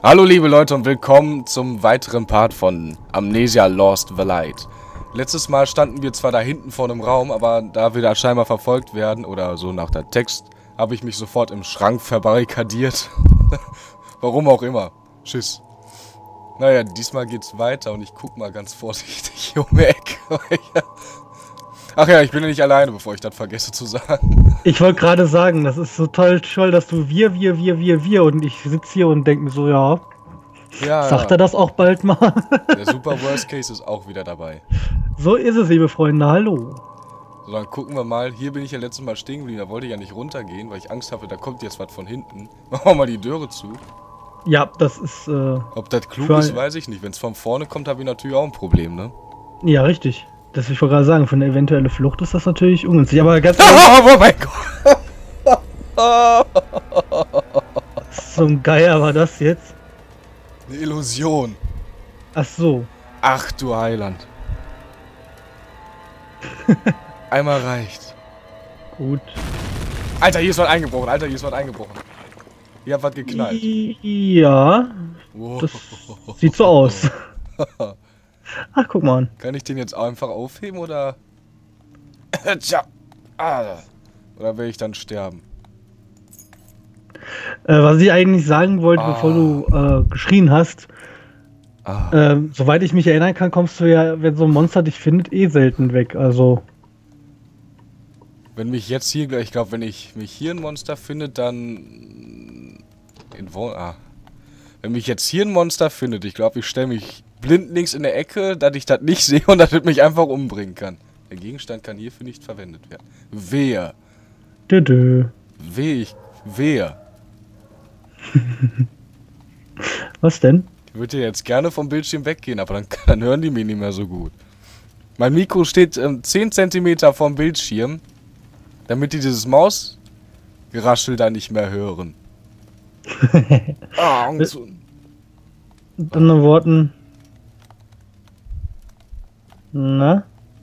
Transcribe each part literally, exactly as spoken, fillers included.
Hallo liebe Leute und willkommen zum weiteren Part von Amnesia Lost the Light. Letztes Mal standen wir zwar da hinten vor einem Raum, aber da wir da scheinbar verfolgt werden, oder so nach der Text, habe ich mich sofort im Schrank verbarrikadiert. Warum auch immer. Tschüss. Naja, diesmal geht's weiter und ich guck mal ganz vorsichtig hier um die Ecke. Ach ja, ich bin ja nicht alleine, bevor ich das vergesse zu sagen. Ich wollte gerade sagen, das ist so toll, toll, dass du wir, wir, wir, wir, wir und ich sitze hier und denke mir so, ja, Ja, sagt ja. er das auch bald mal? Der Super Worst Case ist auch wieder dabei. So ist es, liebe Freunde, hallo. So, dann gucken wir mal. Hier bin ich ja letztes Mal stehen geblieben, da wollte ich ja nicht runtergehen, weil ich Angst hatte, da kommt jetzt was von hinten. Machen wir mal die Türe zu. Ja, das ist, äh, Ob das klug Für ist, ein- weiß ich nicht. Wenn es von vorne kommt, habe ich natürlich auch ein Problem, ne? ja, richtig. Das will ich gerade sagen, für eine eventuelle Flucht ist das natürlich ungünstig, aber ganz ehrlich, Oh mein Gott! so ein Geier war das jetzt. Eine Illusion. Ach so. Ach du Heiland. Einmal reicht. Gut. Alter, hier ist was eingebrochen. Alter, hier ist was eingebrochen. Hier hat was geknallt. Ja, Wow. das sieht so aus. Ach, guck mal an. Kann ich den jetzt einfach aufheben oder? Tja. Ah. Oder will ich dann sterben? Äh, was ich eigentlich sagen wollte, Ah. bevor du äh, geschrien hast, Ah. ähm, soweit ich mich erinnern kann, kommst du ja, wenn so ein Monster dich findet, eh selten weg. Also, Wenn mich jetzt hier gleich, ich glaube, wenn ich mich hier ein Monster finde, dann in Wo ah. Wenn mich jetzt hier ein Monster findet, ich glaube, ich stelle mich blindlings in der Ecke, dass ich das nicht sehe und dass es mich einfach umbringen kann. Der Gegenstand kann hierfür nicht verwendet werden. Wer? dö dö. Wer? Ich, wer? Was denn? Ich würde ja jetzt gerne vom Bildschirm weggehen, aber dann, dann hören die mich nicht mehr so gut. Mein Mikro steht ähm, zehn Zentimeter vom Bildschirm, damit die dieses Mausgeraschel da nicht mehr hören. Ah, und so. Mit anderen Worten. Na?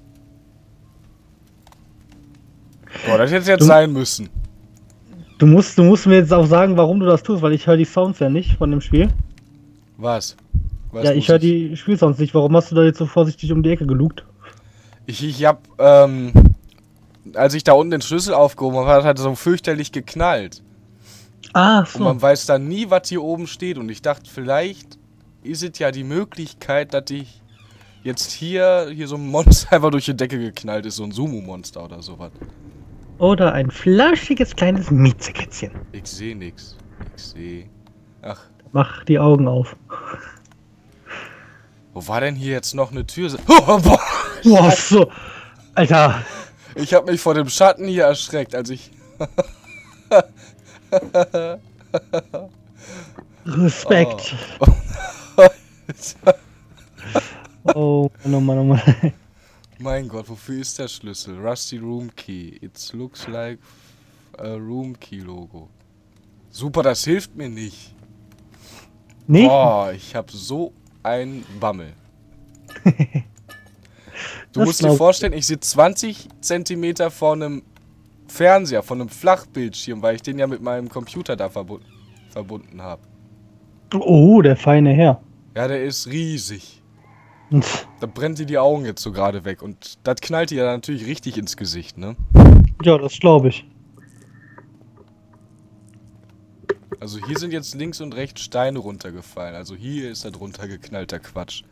Boah, das hätte jetzt Du- sein müssen. Du musst, du musst mir jetzt auch sagen, warum du das tust, weil ich höre die Sounds ja nicht von dem Spiel. Was? Was ja, muss ich höre die Spielsounds nicht. Warum hast du da jetzt so vorsichtig um die Ecke gelugt? Ich, ich hab, ähm, als ich da unten den Schlüssel aufgehoben habe, hat, hat so fürchterlich geknallt. Ah, Und so. man weiß dann nie, was hier oben steht. Und ich dachte, vielleicht ist es ja die Möglichkeit, dass ich jetzt hier, hier so ein Monster einfach durch die Decke geknallt ist. So ein Sumo-Monster oder sowas. Oder ein flauschiges kleines Miezekätzchen. Ich sehe nix. Ich sehe. Ach, Mach die Augen auf. wo war denn hier jetzt noch eine Tür? Oh, boah. Boah, so. Alter. Ich habe mich vor dem Schatten hier erschreckt, als ich... Respekt. Oh, Mann, oh Mann, oh Mann. Mein Gott, wofür ist der Schlüssel? Rusty Room Key. It looks like a Room Key Logo. Super, das hilft mir nicht. Nee? Boah, ich hab so ein Bammel. Du Das musst dir glaub- vorstellen, ich sitze zwanzig Zentimeter vor einem Fernseher, von einem Flachbildschirm, weil ich den ja mit meinem Computer da verbu verbunden habe. Oh, der feine Herr. Ja, der ist riesig. Da brennt dir die Augen jetzt so gerade weg. Und das knallt dir ja natürlich richtig ins Gesicht, ne? Ja, das glaube ich. Also hier sind jetzt links und rechts Steine runtergefallen. Also hier ist das runtergeknallter Quatsch.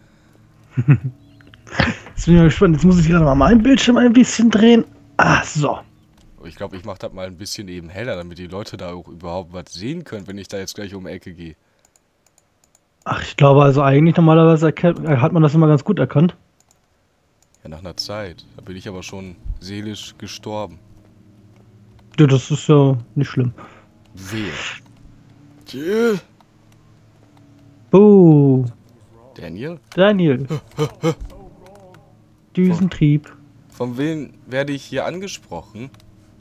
Jetzt bin ich mal gespannt. Jetzt muss ich gerade mal meinen Bildschirm ein bisschen drehen. Ah, so. Ich glaube, ich mache das mal ein bisschen eben heller, damit die Leute da auch überhaupt was sehen können, wenn ich da jetzt gleich um die Ecke gehe. Ach, ich glaube also eigentlich normalerweise erkennt, hat man das immer ganz gut erkannt. Ja, nach einer Zeit. Da bin ich aber schon seelisch gestorben. Ja, das ist ja nicht schlimm. Wer? Tja. Oh, Daniel? Daniel. Düsentrieb. Von wem werde ich hier angesprochen?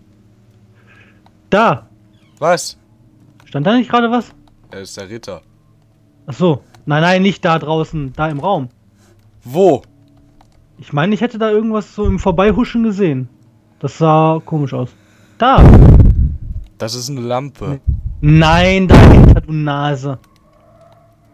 Da. Was? Stand da nicht gerade was? Er ist der Ritter. Ach so. Nein, nein, nicht da draußen. Da im Raum. Wo? Ich meine, ich hätte da irgendwas so im Vorbeihuschen gesehen. Das sah komisch aus. Da. Das ist eine Lampe. Nein, dahinter, du Nase.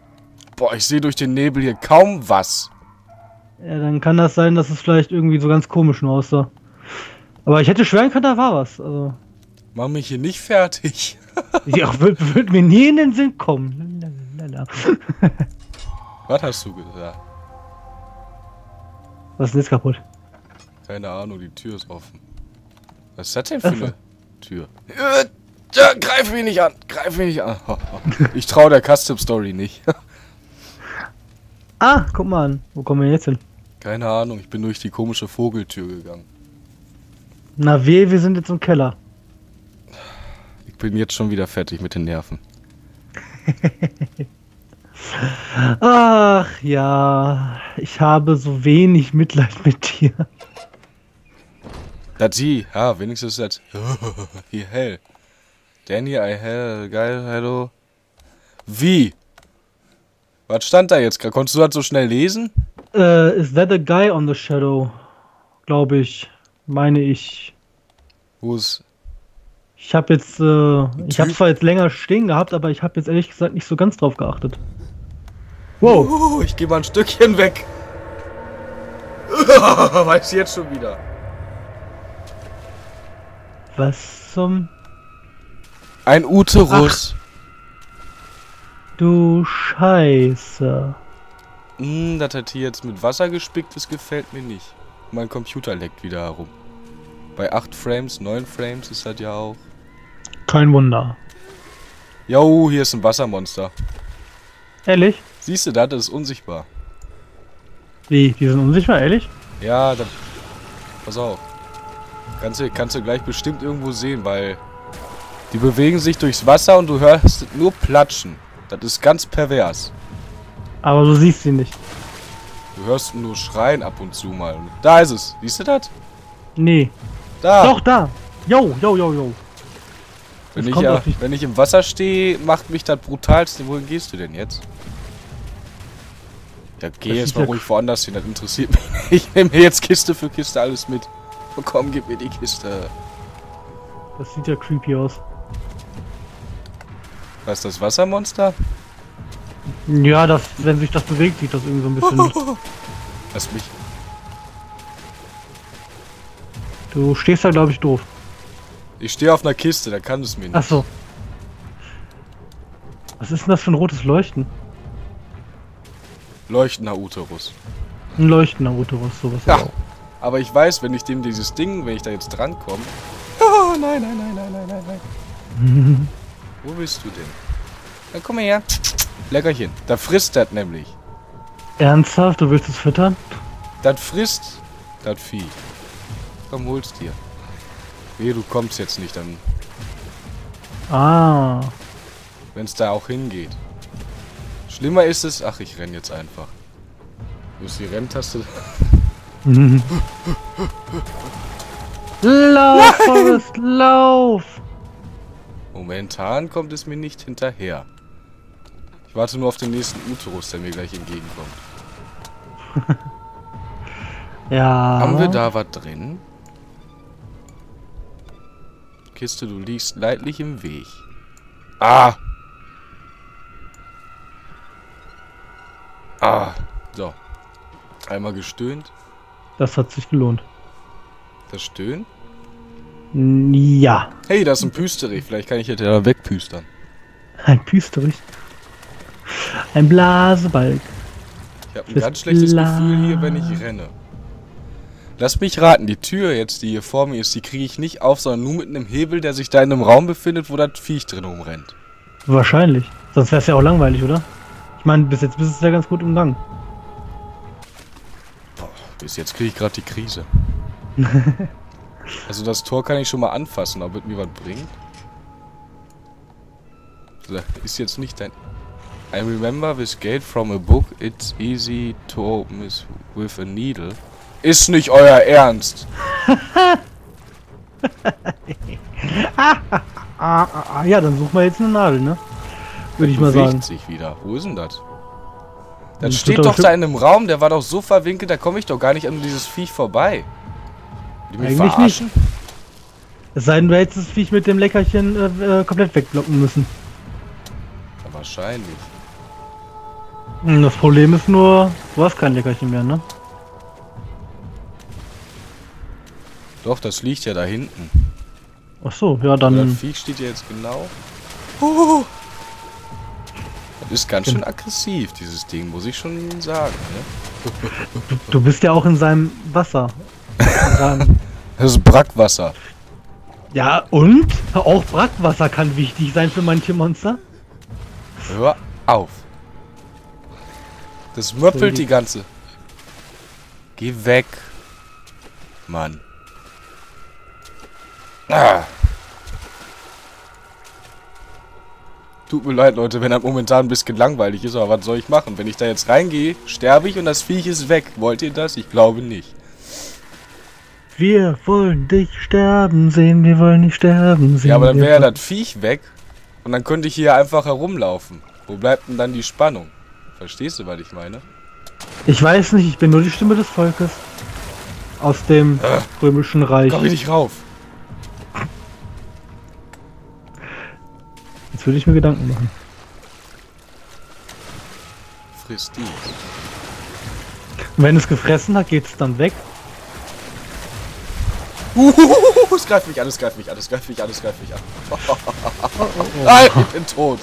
Boah, ich sehe durch den Nebel hier kaum was. Ja, dann kann das sein, dass es vielleicht irgendwie so ganz komisch nur aussah. Aber ich hätte schwören können, da war was. Also. Mach mich hier nicht fertig. Ja, wird, wird mir nie in den Sinn kommen. Lalalala. Was hast du gesagt? Was ist denn jetzt kaputt? Keine Ahnung, die Tür ist offen. Was ist das denn für eine Tür? Äh, ja, greif mich nicht an! Greif mich nicht an! Ich traue der Custom Story nicht. Ah, guck mal an. Wo kommen wir jetzt hin? Keine Ahnung, ich bin durch die komische Vogeltür gegangen. Na weh, wir sind jetzt im Keller. Ich bin jetzt schon wieder fertig mit den Nerven. Ach ja, ich habe so wenig Mitleid mit dir. Das sie, ja, wenigstens das. Hier hell. Danny, I hell, geil, hello. Wie? Was stand da jetzt gerade? Konntest du das so schnell lesen? Äh, is that a guy on the shadow? Glaube ich. Meine ich. Wo ist. Ich habe jetzt, äh, ich habe zwar jetzt länger stehen gehabt, aber ich habe jetzt ehrlich gesagt nicht so ganz drauf geachtet. Wow. Uh, ich gehe mal ein Stückchen weg. Weiß jetzt schon wieder. Was zum... Ein Uterus. Ach, du Scheiße. Hm, das hat hier jetzt mit Wasser gespickt, das gefällt mir nicht. Mein Computer leckt wieder herum. Bei acht Frames, neun Frames ist das ja auch. Kein Wunder. Jo, hier ist ein Wassermonster. Ehrlich? Siehst du das? Das ist unsichtbar. Wie? Die sind unsichtbar, ehrlich? Ja, dann... Pass auf. Kannst du, kannst du gleich bestimmt irgendwo sehen, weil... Die bewegen sich durchs Wasser und du hörst nur platschen. Das ist ganz pervers. Aber du siehst sie nicht. Du hörst nur schreien ab und zu mal. Da ist es. Siehst du das? Nee. Da. Doch, da. Jo, jo, jo, jo. Wenn ich, ja, wenn ich im Wasser stehe, macht mich das brutalste. Wohin gehst du denn jetzt? Ja, geh Das jetzt mal ja ruhig woanders hin. Das interessiert mich nicht. Ich nehme mir jetzt Kiste für Kiste alles mit. Oh, komm, gib mir die Kiste. Das sieht ja creepy aus. Was ist das Wassermonster? Ja, das, wenn sich das bewegt, sieht das irgendwie so ein bisschen... Lass mich... Du stehst da, glaube ich, doof. Ich stehe auf einer Kiste, da kann es mir nicht. Ach so. Was ist denn das für ein rotes Leuchten? Leuchtender Uterus. Ein leuchtender Uterus, sowas. Ja, auch. aber ich weiß, wenn ich dem dieses Ding, wenn ich da jetzt dran komme... Oh, nein, nein, nein, nein, nein, nein, nein. Wo bist du denn? Na, komm mal her. Leckerchen. Da frisst das nämlich. Ernsthaft? Du willst es füttern? Das frisst das Vieh. Komm, hol's dir. Wehe, du kommst jetzt nicht, dann... Ah. Wenn es da auch hingeht. Schlimmer ist es... Ach, ich renn jetzt einfach. Wo ist die Renntaste? Lauf, Forrest, lauf! Momentan kommt es mir nicht hinterher. Ich warte nur auf den nächsten Uterus, der mir gleich entgegenkommt. Ja. Haben wir da was drin? Kiste, du liegst leidlich im Weg. Ah! Ah! So. Einmal gestöhnt. Das hat sich gelohnt. Das Stöhnen? Ja. Hey, da ist ein Püsterich. Vielleicht kann ich jetzt ja wegpüstern. Ein Püsterich. Ein Blasebalg. Ich habe ein Fürs ganz schlechtes Bla- Gefühl hier, wenn ich renne. Lass mich raten, die Tür jetzt, die hier vor mir ist, die kriege ich nicht auf, sondern nur mit einem Hebel, der sich da in einem Raum befindet, wo das Viech drin rumrennt. Wahrscheinlich. Sonst wäre es ja auch langweilig, oder? Ich meine, bis jetzt bist du ja ganz gut im Gang. Boah, bis jetzt kriege ich gerade die Krise. Also das Tor kann ich schon mal anfassen, ob es mir was bringt. Das ist jetzt nicht dein... I remember this gate from a book. It's easy to open it with a needle. Ist nicht euer Ernst. ah, ah, ah, ja, dann suchen wir jetzt eine Nadel, ne? Würde ich mal Bewegt sagen. sich wieder. Wo ist denn das? Das Das steht doch da in einem Raum, der war doch so verwinkelt, da komme ich doch gar nicht an dieses Viech vorbei. Die mich Eigentlich verarschen? nicht. Es sei denn, du hättest das Viech mit dem Leckerchen äh, äh, komplett wegblocken müssen. Ja, wahrscheinlich. Das Problem ist nur, du hast kein Leckerchen mehr, ne? Doch, das liegt ja da hinten. Ach so, ja Das dann. Viech steht ja jetzt genau. Uh, das ist ganz schön aggressiv, dieses Ding, muss ich schon sagen. Ne? Du, du bist ja auch in seinem Wasser. In seinem Das ist Brackwasser. ja, und? Auch Brackwasser kann wichtig sein für manche Monster. Hör auf. Das möppelt die ganze. Geh weg. Mann. Ah. Tut mir leid, Leute, wenn das momentan ein bisschen langweilig ist, aber was soll ich machen? Wenn ich da jetzt reingehe, sterbe ich und das Viech ist weg. Wollt ihr das? Ich glaube nicht. Wir wollen dich sterben sehen, wir wollen nicht sterben sehen. Ja, aber dann wir wäre ja wollen- das Viech weg und dann könnte ich hier einfach herumlaufen. Wo bleibt denn dann die Spannung? Verstehst du, was ich meine? Ich weiß nicht, ich bin nur die Stimme des Volkes. Aus dem Äh. römischen Reich. Komm ich nicht rauf. Jetzt würde ich mir Gedanken machen. Friss die. Und wenn es gefressen hat, geht es dann weg. Uhuhuhu, es greift mich an, es greift mich an, es greift mich an, es greift mich an. Oh, oh, oh. Nein, ich bin tot.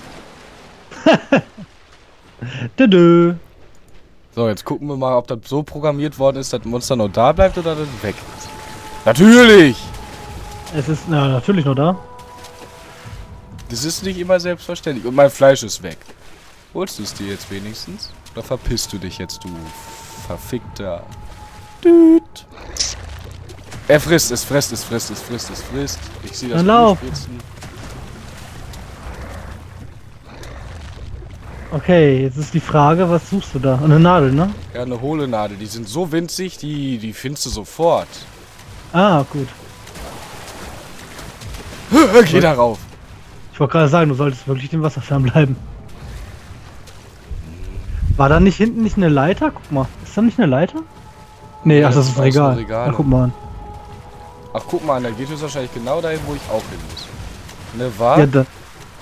Dödö. So, jetzt gucken wir mal, ob das so programmiert worden ist, dass das Monster noch da bleibt oder das weg ist. Natürlich! Es ist na, natürlich noch da. Das ist nicht immer selbstverständlich. Und mein Fleisch ist weg. Holst du es dir jetzt wenigstens? Oder verpisst du dich jetzt, du verfickter Düt? Er frisst, es frisst, es frisst, es frisst, es frisst. Ich sehe das Dann lauf. Blutspritzen. Okay, jetzt ist die Frage, was suchst du da? Eine Nadel, ne? Ja, eine hohle Nadel. Die sind so winzig, die, die findest du sofort. Ah, gut. Geh da rauf. Ich wollte gerade sagen, du solltest wirklich dem Wasser fernbleiben. War da nicht hinten nicht eine Leiter? Guck mal. Ist da nicht eine Leiter? Nee, Ja, ach, das ist das ein ist ein Regal. Regal. Na, guck mal an. Ach, guck mal, da geht es wahrscheinlich genau dahin, wo ich auch hin muss. Ne, wahr? Ja, da,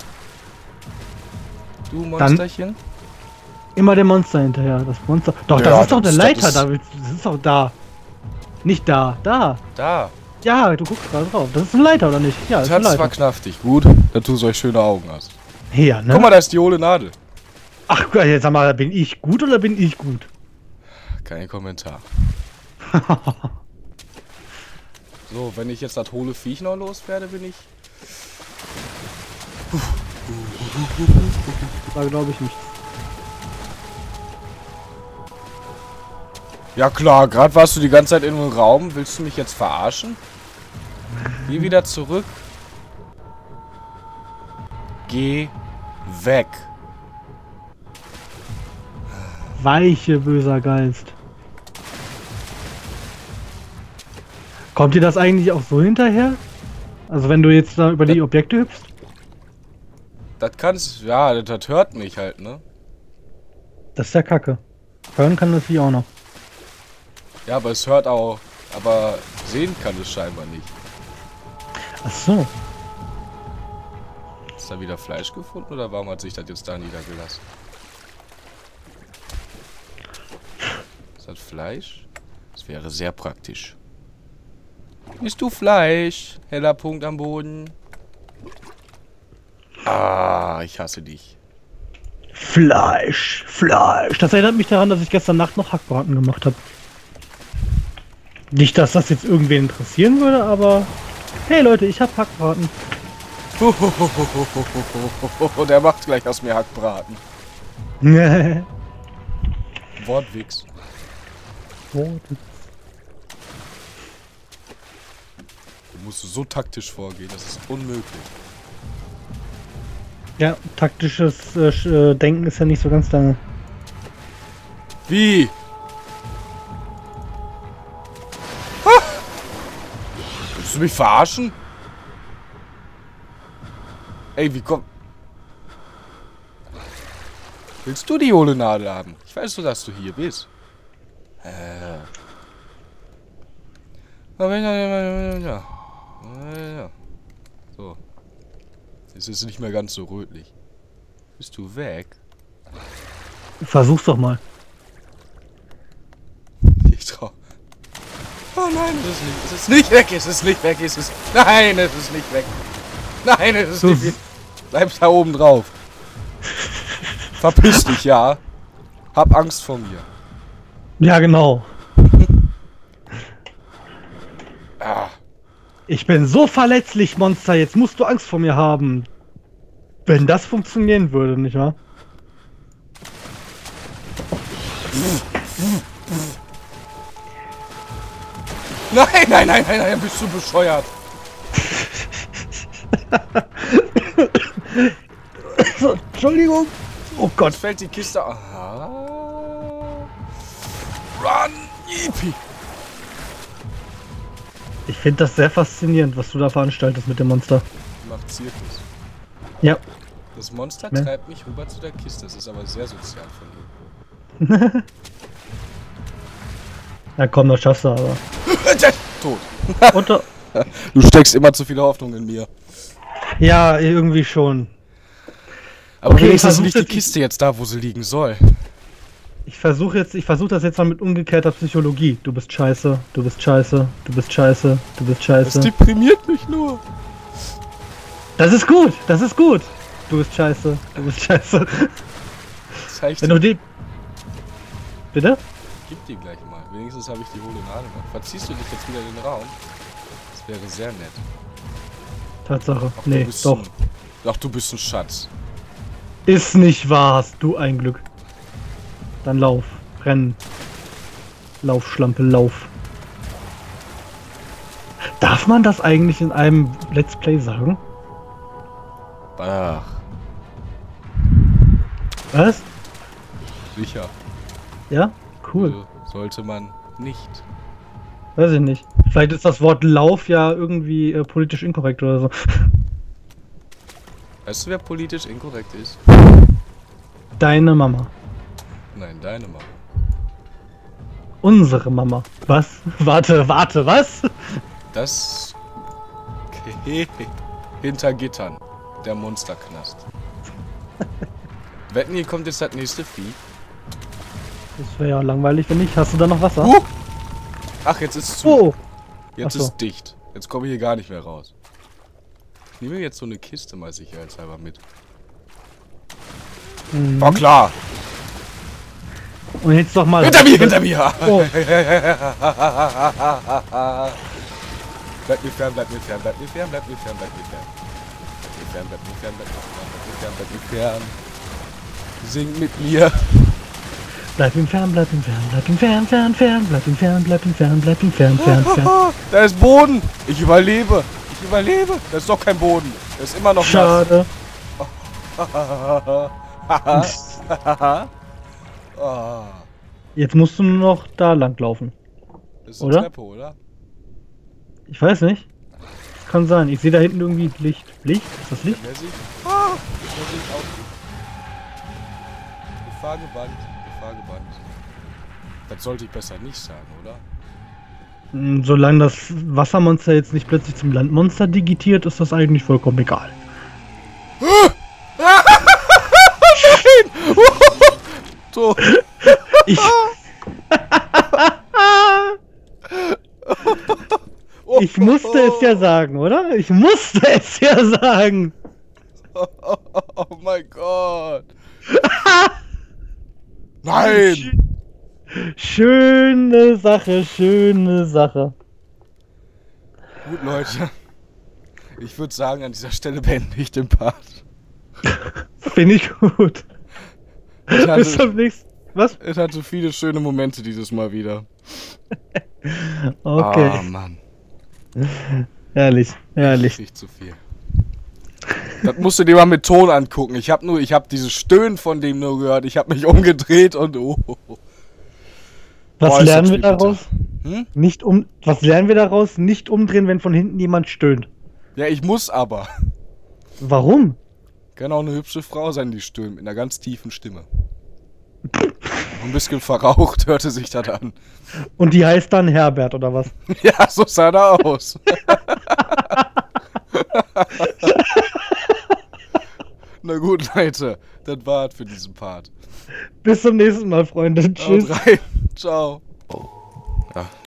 Du Monsterchen? immer dem Monster hinterher. Das Monster. Doch, Ja, das ist doch das- eine das Leiter. ist- Da, das ist doch da. Nicht da. Da. Da. Ja, du guckst gerade drauf. Das ist eine Leiter, oder nicht? Ja, das Das ist eine hat zwar Leiter. knaftig. Gut, dass du solch schöne Augen hast. Ja, ne? Guck mal, da ist die hohle Nadel. Ach, jetzt sag mal, bin ich gut oder bin ich gut? Kein Kommentar. So, wenn ich jetzt das hohle Viech noch loswerde, bin ich... Da glaube ich nicht. Ja klar, gerade warst du die ganze Zeit in einem Raum. Willst du mich jetzt verarschen? Geh wieder zurück. Geh weg. Weiche, böser Geist. Kommt dir das eigentlich auch so hinterher? Also wenn du jetzt da über die Objekte hüpfst? Das kannst... Ja, das, das hört mich halt, ne? Das ist ja kacke. Hören kann das Vieh auch noch. Ja, aber es hört auch... Aber sehen kann es scheinbar nicht. Ach so. Ist da wieder Fleisch gefunden oder warum hat sich das jetzt da niedergelassen? Ist das Fleisch? Das wäre sehr praktisch. Bist du Fleisch? Heller Punkt am Boden. Ah, ich hasse dich. Fleisch, Fleisch. Das erinnert mich daran, dass ich gestern Nacht noch Hackbraten gemacht habe. Nicht, dass das jetzt irgendwen interessieren würde, aber... Hey Leute, ich hab Hackbraten. Der macht gleich aus mir Hackbraten. Wortwitz. Du musst so taktisch vorgehen, das ist unmöglich. Ja, taktisches äh, Sch- äh, Denken ist ja nicht so ganz deine. Wie? Ah! Willst du mich verarschen? Ey, wie komm... Willst du die hohle Nadel haben? Ich weiß so, dass du hier bist. Äh. So. Jetzt ist es nicht mehr ganz so rötlich. Bist du weg? Versuch's doch mal. Ich trau. Oh nein, es ist nicht, es ist nicht weg, es ist nicht weg, es ist... Nein, es ist nicht weg. Nein, es ist So nicht weg. Bleib da oben drauf. Verpiss dich, ja. Hab Angst vor mir. Ja, genau. Ah. Ich bin so verletzlich, Monster. Jetzt musst du Angst vor mir haben. Wenn das funktionieren würde, nicht wahr? Nein, nein, nein, nein, nein, bist du bescheuert. Entschuldigung. Oh Gott. Jetzt fällt die Kiste... Aha. Run, Yippie. Ich finde das sehr faszinierend, was du da veranstaltest mit dem Monster. Macht Zirkus. Ja. Das Monster Ne? treibt mich rüber zu der Kiste. Das ist aber sehr sozial von ihm. Na komm, das schaffst du aber. Tot. Unter Du steckst immer zu viel Hoffnung in mir. ja, irgendwie schon. Aber Okay, wenigstens ich liegt die versuch jetzt- Kiste jetzt da, wo sie liegen soll. Ich versuche jetzt, ich versuche das jetzt mal mit umgekehrter Psychologie. Du bist scheiße, du bist scheiße, du bist scheiße, du bist Das scheiße. deprimiert mich nur. Das ist gut, das ist gut. Du bist scheiße, du bist scheiße. Zeig Wenn dir. du die... Bitte? Gib die gleich mal. Wenigstens habe ich die hohle Nadel noch. Verziehst du dich jetzt wieder in den Raum? Das wäre sehr nett. Tatsache. Ach, Nee, du bist doch. Ein, doch, du bist ein Schatz. Ist nicht wahr, hast du ein Glück. Dann lauf, renn. Lauf, Schlampe, lauf. Darf man das eigentlich in einem Let's Play sagen? Ach, Was? sicher. Ja? Cool. Also sollte man nicht. Weiß ich nicht. Vielleicht ist das Wort Lauf ja irgendwie äh, politisch inkorrekt oder so. Weißt du, wer politisch inkorrekt ist? Deine Mama. Nein, deine Mama. Unsere Mama. Was? Warte, warte, was? Das... Okay. Hinter Gittern. Der Monsterknast. Wetten, hier kommt jetzt das nächste Vieh. Das wäre ja langweilig, wenn nicht. Hast du da noch Wasser? Uh! Ach, jetzt ist es zu. Oh! Jetzt ach so. ist dicht. Jetzt komme ich hier gar nicht mehr raus. Ich nehme jetzt so eine Kiste mal sicherheitshalber mit. Mhm. War klar. Und jetzt doch mal. Hinter mir, hinter mir! Oh. Bleib mir fern, bleib mir fern, bleib mir fern, bleib mir fern, bleib mir fern. Bleib mir fern, bleib mir fern, bleib mir fern, bleib mir fern, bleib mir fern. Sing mit mir. Bleib ihm fern, bleib ihm fern, bleib ihm fern, fern, fern, bleib ihm fern, bleib ihm fern, bleib ihm fern, fern, fern. Da ist Boden. Ich überlebe. Ich überlebe. Das ist doch kein Boden. Das ist immer noch nass. Schade. Oh. Jetzt musst du nur noch da lang laufen. Das ist eine Oder? Treppe, oder? Ich weiß nicht. Kann sein. Ich sehe da hinten irgendwie Licht. Licht? Ist das Licht? Wer sieht? Ah, wer sieht auch nicht. Gefahr gebannt. Gefahr gebannt. Das sollte ich besser nicht sagen, oder? Hm, Solange das Wassermonster jetzt nicht plötzlich zum Landmonster digitiert, ist das eigentlich vollkommen egal. So. Ich, ich musste es ja sagen, oder? Ich musste es ja sagen. Oh mein Gott. Nein. Schöne Sache, schöne Sache. Gut, Leute. Ich würde sagen, an dieser Stelle beende ich den Part. Finde ich gut. Ich Bis zum hatte, nächsten. Was? es hatte viele schöne Momente dieses Mal wieder. Okay. Ah, Mann. Herrlich, herrlich. Nicht zu viel. Das musst du dir mal mit Ton angucken. Ich habe nur, ich habe dieses Stöhnen von dem nur gehört. Ich habe mich umgedreht und oh. Was Boah, ist lernen das wir viel bitter. daraus? Hm? Nicht um. Was lernen wir daraus? Nicht umdrehen, wenn von hinten jemand stöhnt. Ja, ich muss aber. Warum? Kann auch eine hübsche Frau sein, die stöhnt mit einer ganz tiefen Stimme. Ein bisschen verraucht hörte sich das an. Und die heißt dann Herbert oder was? Ja, so sah er aus. Na gut, Leute, das war's für diesen Part. Bis zum nächsten Mal, Freunde. Tschüss. Haut rein. Ciao. Oh. Ja.